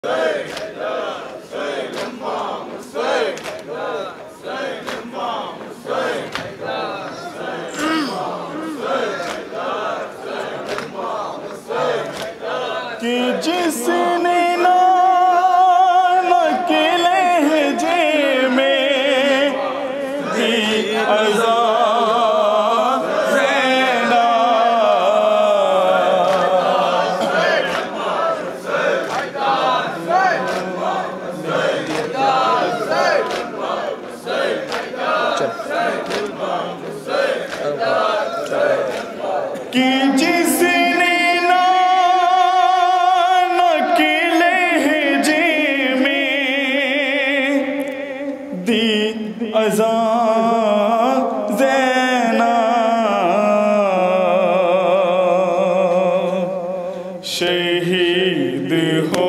कि जिसने नाम के लहजे में दी अज़ा ज़ैना, कि जिसने अज़ा ज़ैना, शहीद हो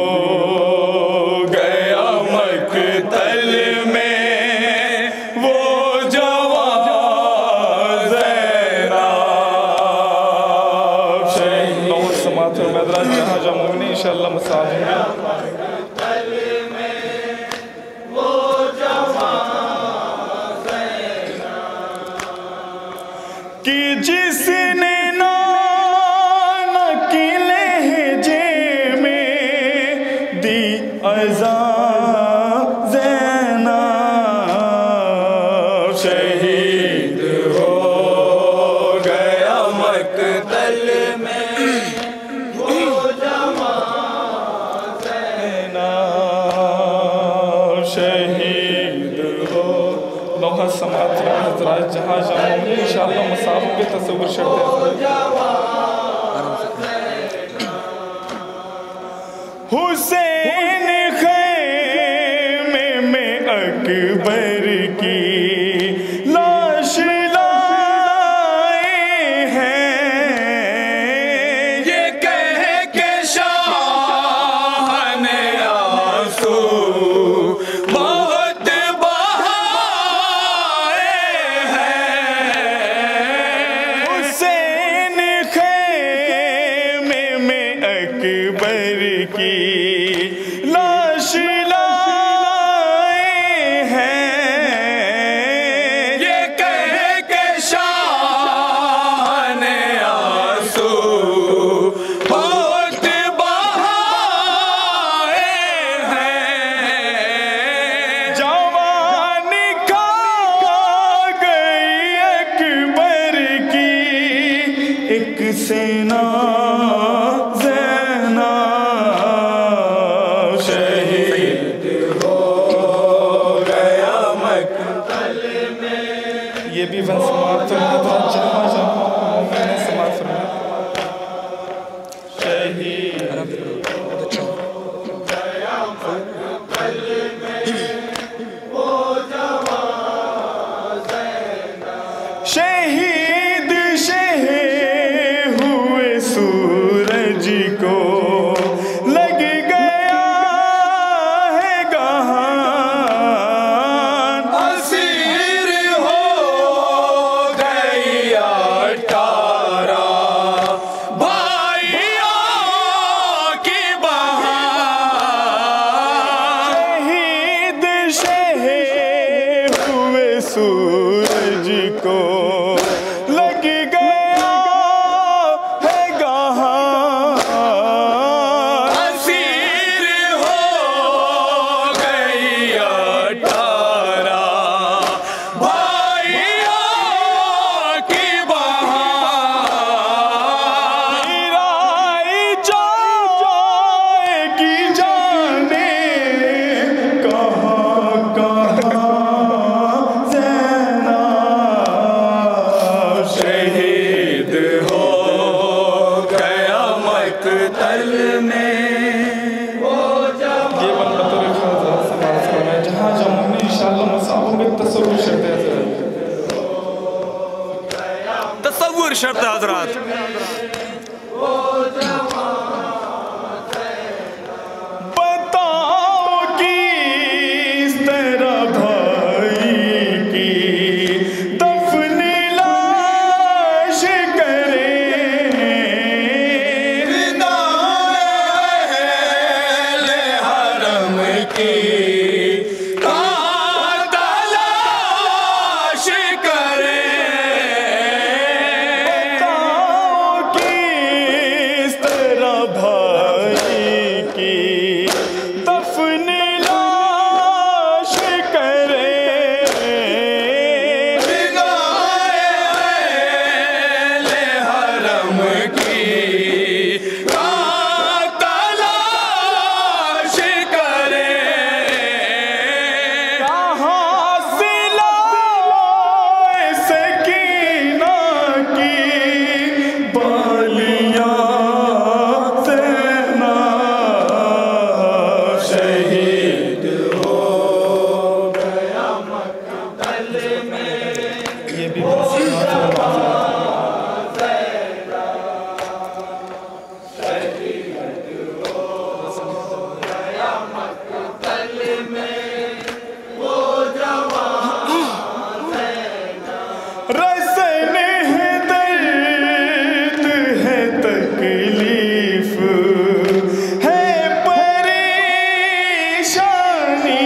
गया मक़तल में वो जवान ज़ैना। शहीद बहुत समात मैदान जहाँ जहाँ मुमकिन इंशाअल्लाह मसाल होंगे। कि जिसने नाम के लहजे में दी अज़ा ज़ैना, शहीद हो गया मक़तल में वो जवान ज़ैना, शहीद हो लोहा समात हज़रात जहाँ जहाँ इंशाअल्लाह मसाफ़ के तस्वुर शर्त हुसैन ख़ैमे में अकबर की लाश लाए हैं, ये कह के शाह ने आंसू बहुत बहाए हैं। हुसैन ख़ैमे में अकबर की लाश लाए हैं, ये कह के शाह ने आंसू बहुत बहाए हैं। जवानी खा गई अकबर की एक सेना ज़ैना, शहीद हो गया मक़तल में। ये भी वन समात जहाँ जहाँ मैंने समात फरमाया। शहीद गया मक़तल में वो जवान ज़ैना, शहीद शहीद हुए सूरज को लग गया है गहान, असीर हो गई 18 भाइयों की बहार। शहीद शहीद हुए सूरज को लग गया है गहान, असीर हो गई 18 भाइयों की बहार। गिराई जाएगी जाने कहाँ कहाँ ज़ैना, शहीद हो गया मक़तल में वो जवान। ये बंदर ख़ास समाज में जहाँ जहाँ इंशाअल्लाह मसाफ़ों में तस्वुर शर्त है हज़रात, तस्वुर शर्त है हज़रात। बताओ किस तरह भाई की दफन लाश करें, विदाए अहले की तलाश करें। किस तरह भाई की दफन लाश करें। ले हरम की तलाश करें। कहाँ से लाए सकीना की बालियाँ ज़ैना शहीद हो गया मक़तल में। ये भी रसन है दर्द है तकलीफ है परेशानी।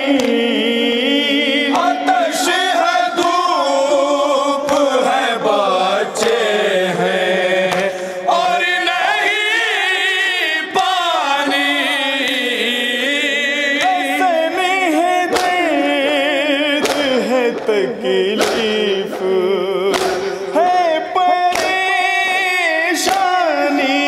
आतश है धूप है बच्चे हैं और नहीं पानी। रसन है दर्द है तकलीफ है परेशानी।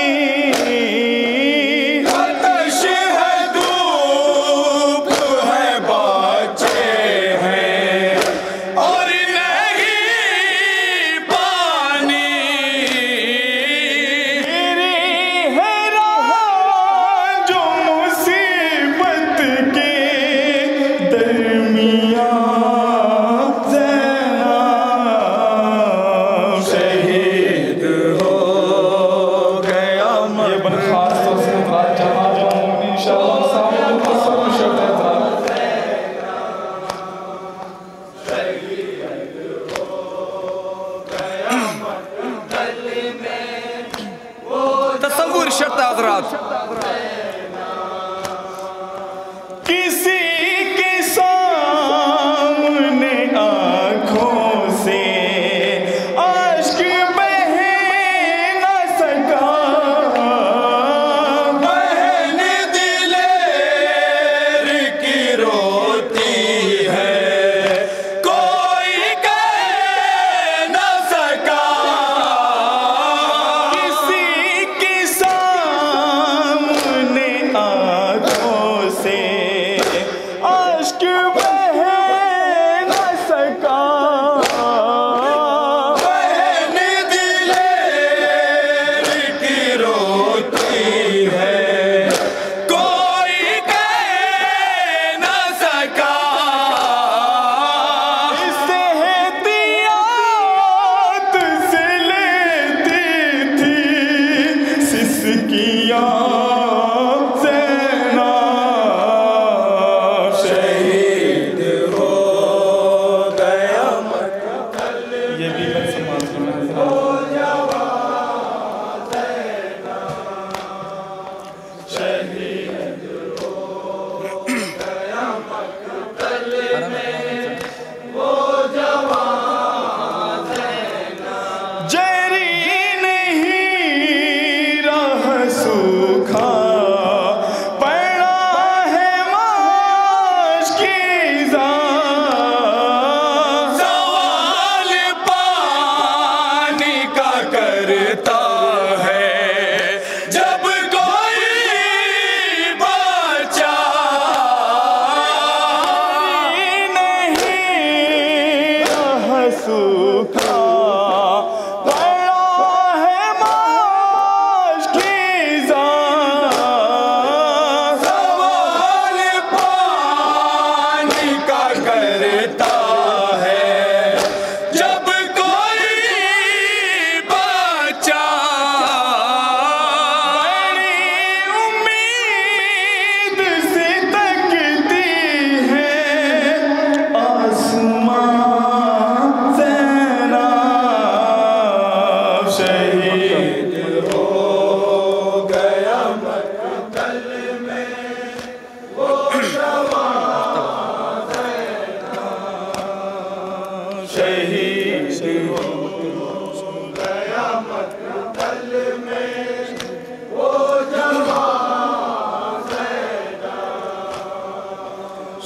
आतश है धूप है बच्चे हैं और नहीं पानी। मेरी है राह जो मुसीबत के दरमियाँ ज़ैना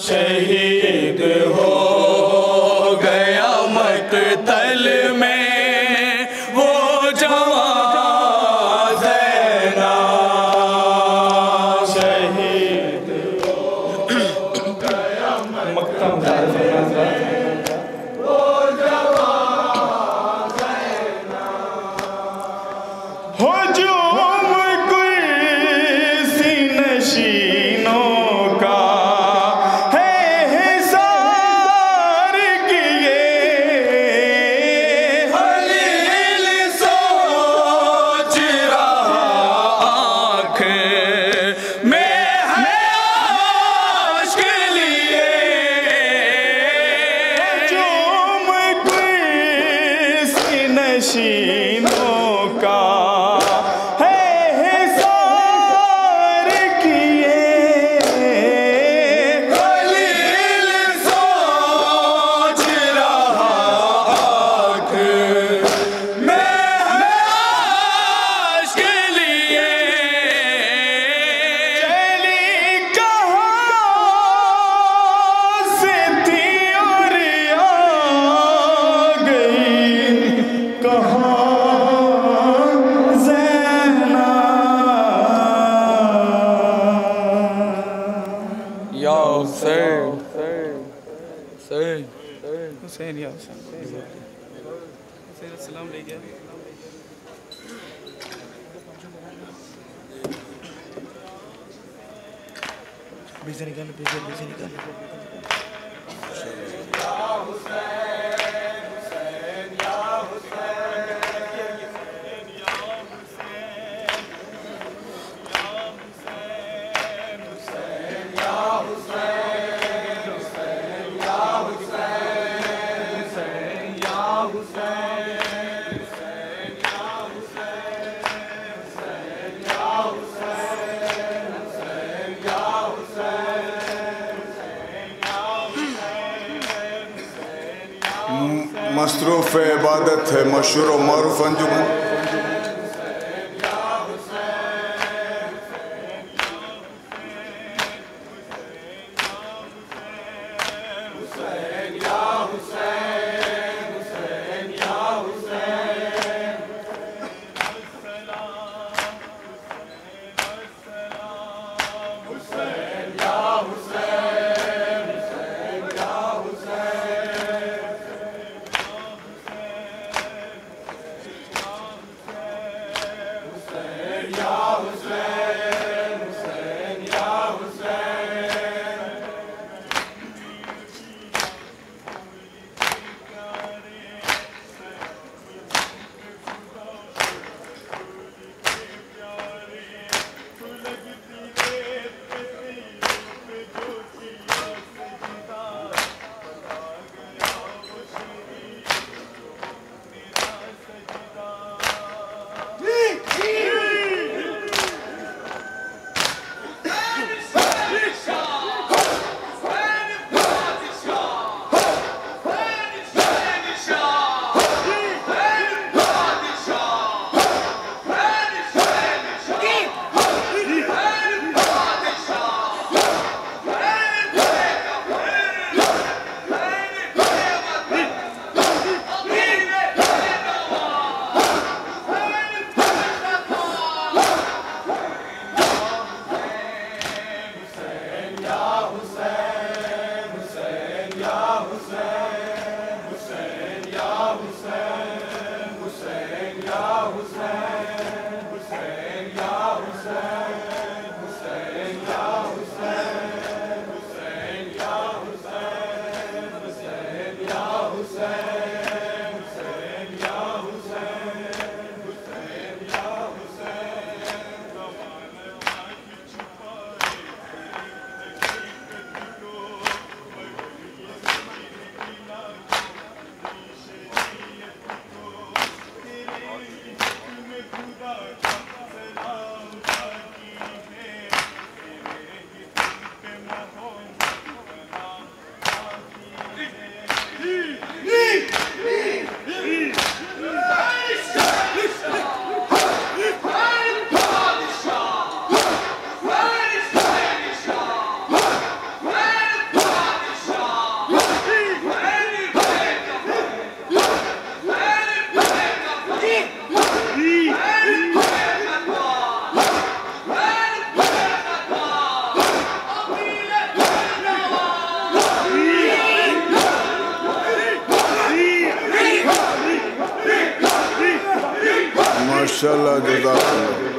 शहीद हो गया मकतल में वो जवान ज़ैना, शहीद हो गया मकतल वो जवान ज़ैना, हुजूम कुर्सी नशीनों का है हिसार किए, खलील सोच रहा आँख में है आश्क लिए, हुजूम कुर्सी नशीनों का है हिसार किए, खलील सोच रहा आँख में है आश्क लिए, चली कहाँ से थी और आ गई कहाँ ज़ैना, या हुसैन हुसैन हुसैन या हुसैन सलाम ले गया। पीछे निकाल, पीछे निकाल। मसरूफ़ इबादत है मशहूर व मारूफ अंजुमन। माशाल्लाह जज़ाकल्लाह।